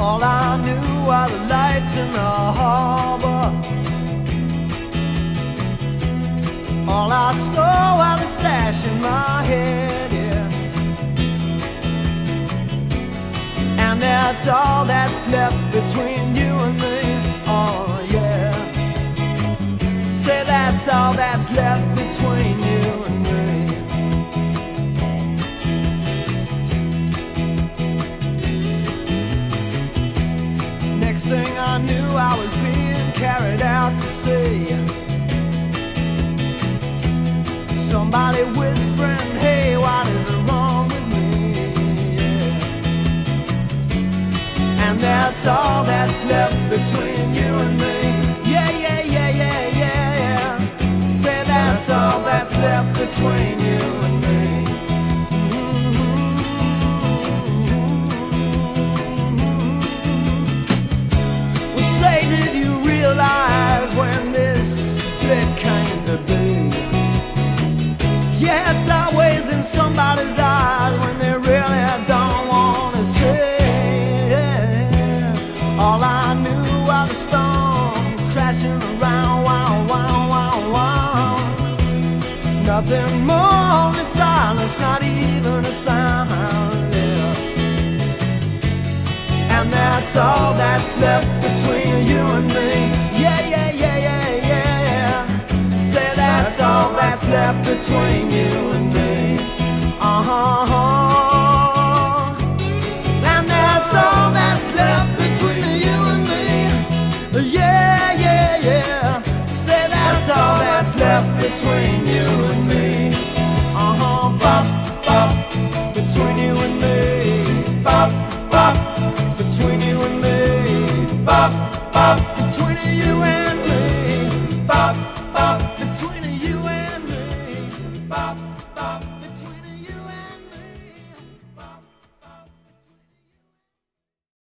All I knew were the lights in the harbor. All I saw were the flash in my head, yeah. And that's all that's left between you and me, oh yeah. Say that's all that's left between you and me. Next thing I knew, I was being carried out to sea. Somebody whispering, hey, what is wrong with me? Yeah. And that's all that's left between you and me. Yeah, yeah, yeah, yeah, yeah, yeah. Say that's all that's left between you and me. Well, say, did you realize when this split came to be? Yeah, it's always in somebody's eyes when they really don't want to see. Yeah. All I knew was the storm crashing around, wow, wow, wow, wow. Nothing more, only silence, not even a sound, yeah. And that's all that's left between you and me. Yeah, yeah, yeah, yeah, yeah, yeah. Say that's all that's left between you and me. And that's all that's left between you and me. Yeah, yeah, yeah. Say that's all that's left between you and me. Bop, bop, between you and me. Bop, bop, between you and me. Bop, bop, between you and me. Bop.